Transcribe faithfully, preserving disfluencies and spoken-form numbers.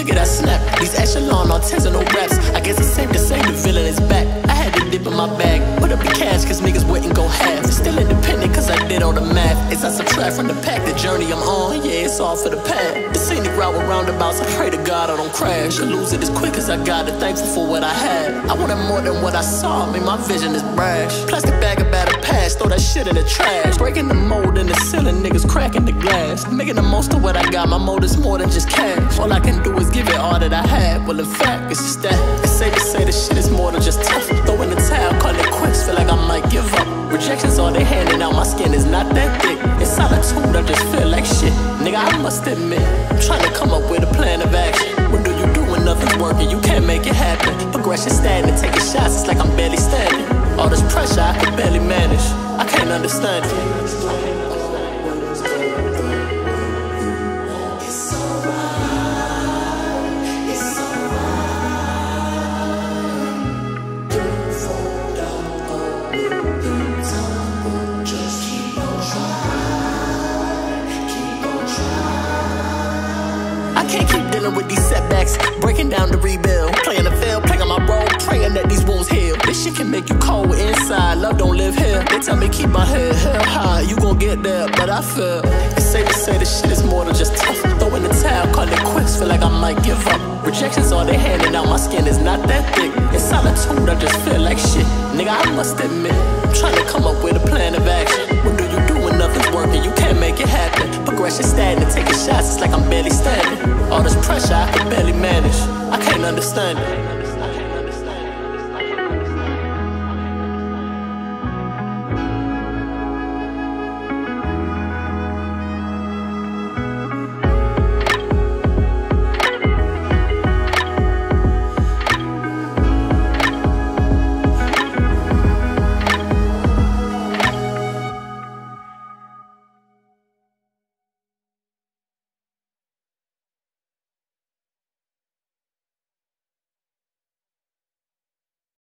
Look at that snap. These echelon artisanal raps. I guess it's safe to say the villain is back. I had to dip in my bag, put up the cash cause niggas wouldn't go half. Still independent cause I did all the math. As I subtract from the pack, the journey I'm on, yeah, it's all for the path. The scenic route with roundabouts, I pray to God I don't crash or lose it as quick as I got it, thankful for what I had. I wanted more than what I saw, I mean my vision is brash. Plastic bag of battered past, throw that shit in the trash. Breaking the mold in the ceiling, niggas cracking the glass. Making the most of what I got, my motive's more than just cash. All I can do is give it all that I had. Well in fact, it's just that it's safe to say this shit is more than just tough. Throw in the towel, call it quits, feel like I might give up. Rejection's all they handing out, my skin is not that thick. In solitude, I just feel like shit. Nigga, I must admit, I'm trying to come up with a plan of action. What do you do when nothing's working? You can't make it happen. Progression standing, taking shots, it's like I'm barely standing. All this pressure, I can barely manage. I can't understand it. I can't keep dealing with these setbacks, breaking down to rebuild, playing the field, playing my role, praying that these wounds heal. This shit can make you cold inside, love don't live here. They tell me keep my head held high, you gon' get there, but I feel it's safe to say this shit is more than just tough. Throw in the towel, call it quits, feel like I might give up. Rejection's all they handing out, my skin is not that thick. In solitude, I just feel like shit. Nigga, I must admit, I'm trying to come up with a plan of action. What do you do when nothing's working? You can't make it happen. Progression stagnant, taking shots, it's like I'm barely standing. All this pressure, I can barely manage. I can't understand it.